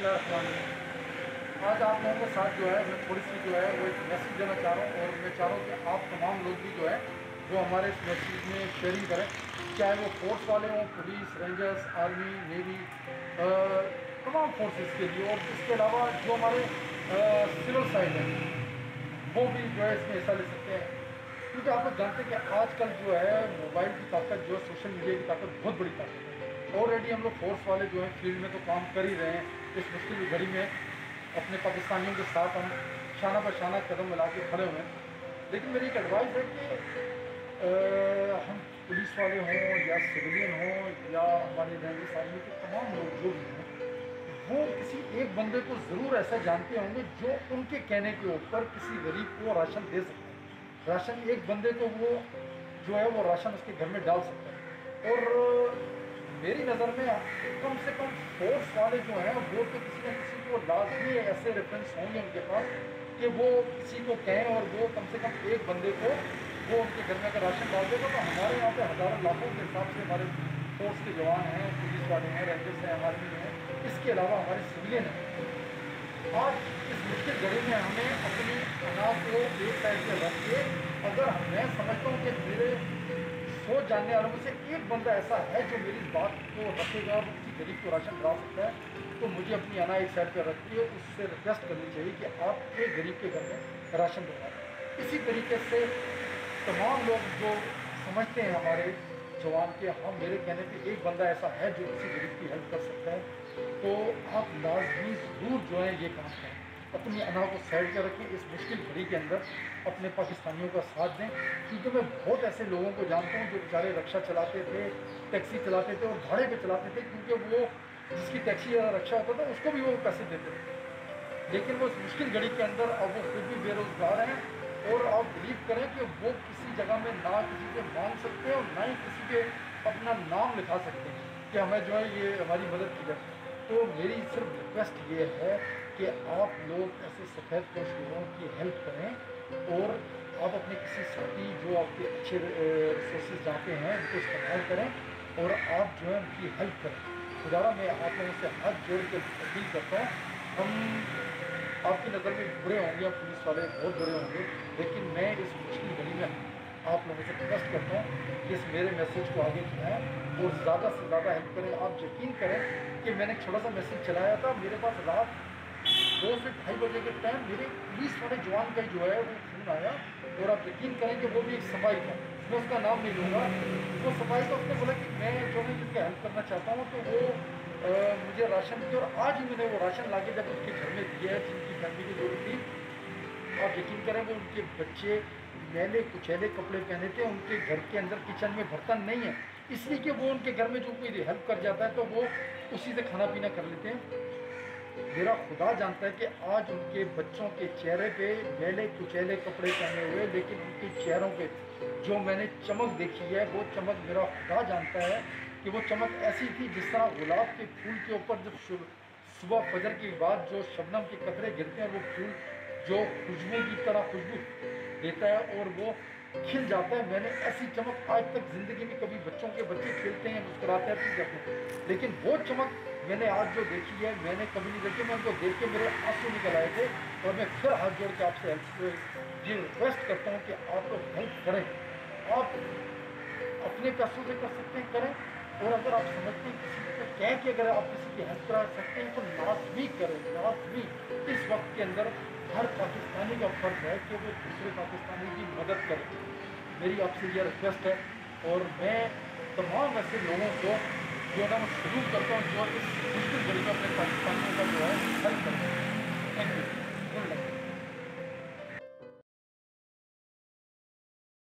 बिस्मिल्लाहिर्रहमानिर्रहीम। आज आप लोगों के साथ जो है मैं थोड़ी सी जो है वो एक मैसेज देना चाह रहा हूँ, और मैं चाह रहा हूँ कि आप तमाम लोग भी जो है वो हमारे इस मैसेज में शेयरिंग करें, चाहे वो फोर्स वाले हों, पुलिस, रेंजर्स, आर्मी, नेवी, तमाम फोर्सेस के लिए, और इसके अलावा जो हमारे सिविल साइड हैं वो भी जो है इसमें हिस्सा ले सकते हैं। क्योंकि आप लोग जानते हैं कि आजकल जो है मोबाइल की ताकत, जो है सोशल मीडिया की ताकत बहुत बड़ी ताकत है। ऑलरेडी हम लोग फोर्स वाले जो हैं फील्ड में तो काम कर ही रहे हैं। इस मुश्किल घड़ी में अपने पाकिस्तानियों के साथ हम शाना बशाना कदम मिला के खड़े हुए हैं। लेकिन मेरी एक एडवाइस है कि हम पुलिस वाले हों या सिविलियन हों या हमारे रेंजर्स आर्मी के तमाम लोग जो भी हैं, वो किसी एक बंदे को ज़रूर ऐसा जानते होंगे जो उनके कहने के ऊपर किसी गरीब को राशन दे सकता है। राशन एक बंदे को वो जो है वो राशन उसके घर में डाल सकता है। और मेरी नज़र में कम से कम फोर्स वाले जो हैं वो तो किसी न किसी को लाजमी ऐसे रेफरेंस होंगे उनके पास कि वो किसी को कहें, और वो कम से कम एक बंदे को वो उनके घर में अगर राशन डाल देगा तो हमारे यहाँ पे हज़ारों लाखों के हिसाब से हमारे फोर्स के जवान हैं, पुलिस वाले हैं, रेंजर्स हैं, आर्मी हैं, इसके अलावा हमारे सिविलियन हैं। आज इस मुश्किल घड़ी में हमें अपनी अनाज को एक साइड पर रख के, अगर मैं समझता हूँ कि मेरे सोच जानने वालों में से एक बंदा ऐसा है जो मेरी इस बात को रखेगा और किसी गरीब को राशन करा सकता है, तो मुझे अपनी अनाज एक साइड पर रखती है, उससे रिक्वेस्ट करनी चाहिए कि आप एक गरीब के घर में राशन बनवाएं। इसी तरीके से तमाम लोग जो समझते हैं हमारे जवान के, हाँ मेरे कहने पे एक बंदा ऐसा है जो किसी गरीब की हेल्प कर सकता है, तो आप लाजमी ज़रूर जो है ये काम करें। अपनी अना को साइड कर रखें, इस मुश्किल घड़ी के अंदर अपने पाकिस्तानियों का साथ दें। क्योंकि मैं बहुत ऐसे लोगों को जानता हूँ जो बेचारे रिक्शा चलाते थे, टैक्सी चलाते थे और भाड़े पे चलाते थे, क्योंकि वो जिसकी टैक्सी या रिक्शा होता था उसको भी वो पैसे देते थे। लेकिन वो इस मुश्किल घड़ी के अंदर अब वो खुद भी बेरोजगार हैं, और आप बिलीव करें कि वो किसी जगह में ना किसी से मांग सकते हैं और ना ही किसी के अपना नाम लिखा सकते हैं कि हमें जो है ये हमारी मदद की जाए। तो मेरी सिर्फ रिक्वेस्ट ये है कि आप लोग ऐसे सफ़ेद पोश लोगों की हेल्प करें, और आप अपने किसी साथी जो आपके अच्छे रिसोर्सेज जाते हैं उनको इस्तेमाल करें, और आप जो है उनकी हेल्प करें। खुदारा मैं आप लोगों से हाथ जोड़ के अपील करता हूँ, हम आपकी नज़र में बुरे होंगे, पुलिस वाले बहुत बुरे होंगे, लेकिन मैं इस मुश्किल घड़ी में आप लोगों से रिक्वेस्ट करता हूँ कि इस मेरे मैसेज को आगे बढ़ाएं और ज़्यादा से ज़्यादा हेल्प करें। आप यकीन करें कि मैंने एक छोटा सा मैसेज चलाया था, मेरे पास रात 2 से ढाई बजे के टाइम मेरे पुलिस वाले जवान का जो है वो फ़ोन आया, और आप यकीन करें कि वो भी एक सफाई था, मैं उसका नाम नहीं लूँगा, वो सफाई का उसने बोला कि मैं जो है जिनकी हेल्प करना चाहता हूँ, तो वो मुझे राशन दिया, और आज ही मैंने वो राशन ला के जब उनके घर में दिया है जिनकी फैमिली की जरूरत थी। आप यकीन करें वो उनके बच्चे मैले कुचैले कपड़े पहने थे, उनके घर के अंदर किचन में बर्तन नहीं है, इसलिए कि वो उनके घर में जो कोई हेल्प कर जाता है तो वो उसी से खाना पीना कर लेते हैं। मेरा खुदा जानता है कि आज उनके बच्चों के चेहरे पे मैले कुचैले कपड़े पहने हुए, लेकिन उनके चेहरों पे जो मैंने चमक देखी है वो चमक मेरा खुदा जानता है कि वो चमक ऐसी थी जिस तरह गुलाब के फूल के ऊपर जब सुबह फजर के बाद जो शबनम के कतरे गिरते हैं, वो फूल जो खुशबू की तरह खुशबू देता है और वो खिल जाता है। मैंने ऐसी चमक आज तक ज़िंदगी में, कभी बच्चों के बच्चे खेलते हैं मुस्कुराते हैं ठीक करते हैं, लेकिन वो चमक मैंने आज जो देखी है मैंने कभी नहीं देखी। मैं उनको देख के मेरे आंसू निकल आए थे, और मैं फिर हाथ जोड़ के आपसे हेल्प ये रिक्वेस्ट करता हूँ कि आप लोग हेल्प करें। आप अपने पैसों से कर सकते हैं करें, और अगर आप समझते हैं किसी को कह के अगर आप किसी की हेल्प करा सकते हैं तो लाजमी करें, लाजमी। इस वक्त के अंदर हर पाकिस्तानी का फर्ज है कि वो दूसरे पाकिस्तानी की मदद करे। मेरी आपसे यह रिक्वेस्ट है, और मैं तमाम ऐसे लोगों को जो ना मैं सलूट करता हूँ जो इस मुश्किल घड़ी में अपने पाकिस्तान